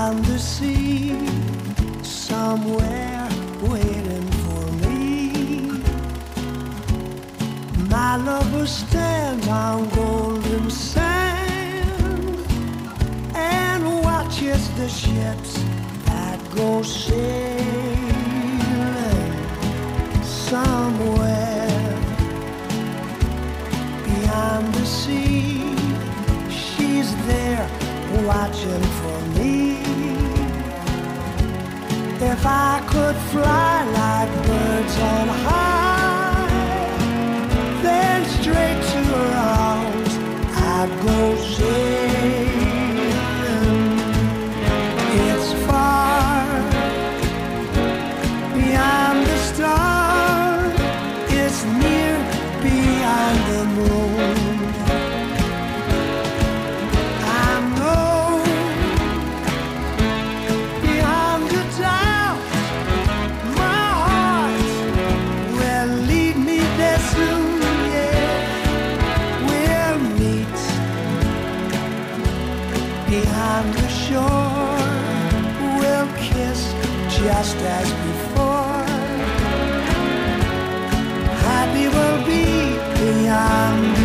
beyond the sea, somewhere waiting for me. My lover stands on golden sand and watches the ships that go sailing somewhere beyond the sea. She's there watching for me. If I could fly like birds on high, then straight to her arms I'd go sailing. It's far beyond the stars, it's near beyond the moon. Behind the shore, we'll kiss just as before. Happy we'll be beyond